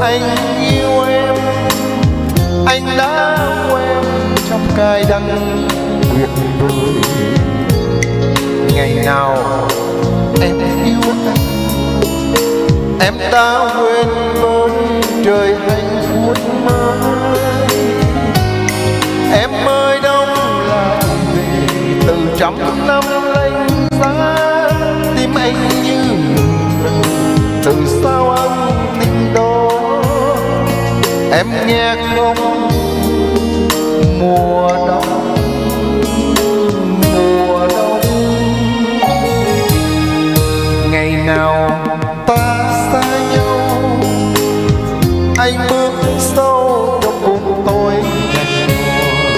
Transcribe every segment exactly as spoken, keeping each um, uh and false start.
anh yêu em, anh đã quen trong cài đắng tuyệt vời. Ngày nào em yêu anh, em đã quên với trời hạnh phúc mới. Em mới đông lại về từ trăm năm lênh giá, tim anh như từ sao âm tình đó. Em nghe không mùa đông, mùa đông. Ngày nào ta xa nhau, anh bước sâu trong bụng tôi ngày mùa.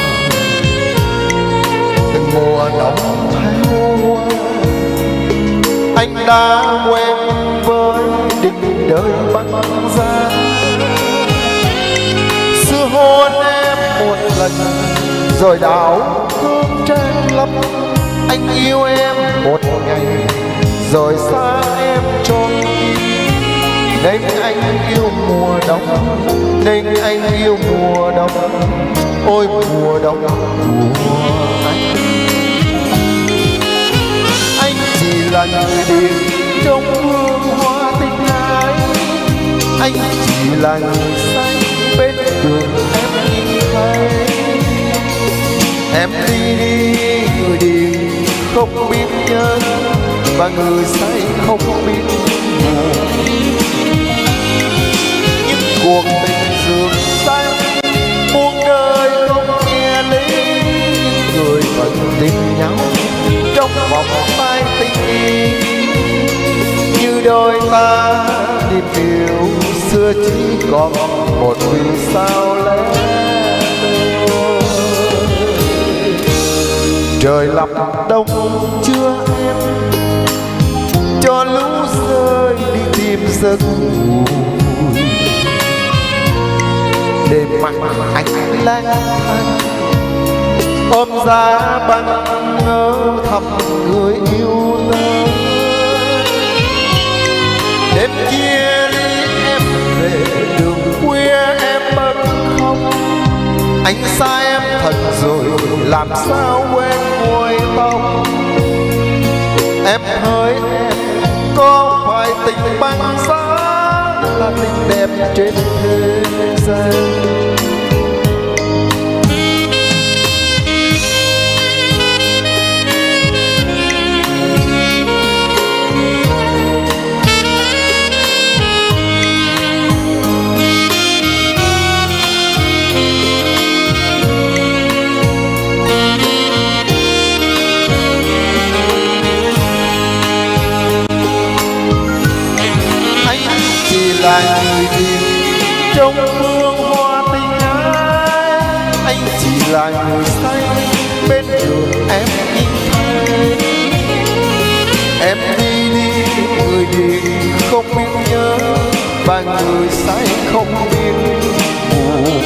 Từng mùa đông theo qua, anh đã quen với định đời băng giá. Xưa hôn em một lần rồi đảo cơn trang lắm. Anh yêu em một ngày rồi xa em trôi. Nên anh yêu mùa đông, nên anh yêu mùa đông. Ôi mùa đông của anh. Anh chỉ là người điên trong hương hoa tình ái. Anh chỉ là người say bên đường em nhìn thấy. Em đi đi người điên không biết nhớ, và người say không biết buồn. Những cuộc tình dường xanh muôn đời không nghe lý. Những người vẫn tình nhau trong vòng tay tình yêu. Như đôi ta niềm yêu xưa chỉ còn một vì sao lẽ loi. Trời lặng đông chưa em, cho lũ rơi đi tìm giấc ngủ. Đêm mặt anh lang thang ôm giá băng ngỡ thăm người yêu tới. Đêm chia ly em về đường khuya em bật khóc. Anh xa em thật rồi làm sao quên môi tóc. Em hỡi em có phải tình băng giá là tình đẹp trên thế gian. Là người điên trong hương hoa tình ái. Anh chỉ là người say bên đường em nhìn thấy. Em đi đi người điên không biết nhớ, và người say không biết buồn.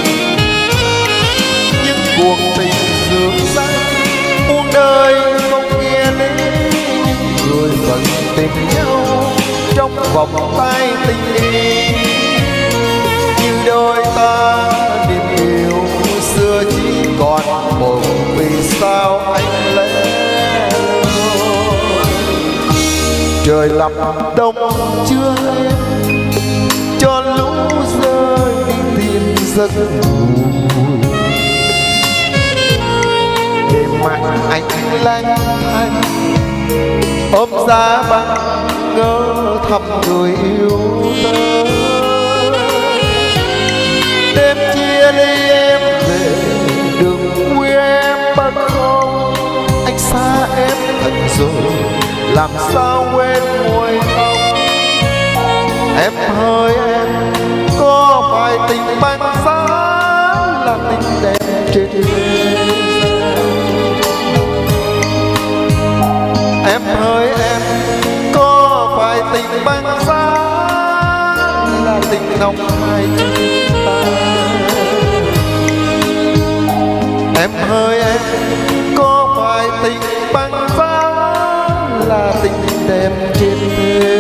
Những cuộc tình dường say muôn đời không nghe lý. Những người vẫn tìm nhau trong vòng tay tình yêu. Như đôi ta niềm yêu xưa chỉ còn một vì sao anh lẽ loi. Trời lặng đông chưa em, cho lũ rơi đi tìm giấc ngủ. Đêm mặt anh lang thang ôm giá băng ngỡ thăm người yêu tới. Đêm chia ly em về đường khuya em bật khóc. Anh xa em thật rồi làm sao quên môi tóc. Em hỡi em có phải tình băng giá là tình đẹp trên thế gian. Em hỡi em có phải tình băng giá là tình nồng hai chúng ta. Em hỡi em có phải tình băng giá là tình đẹp trên thế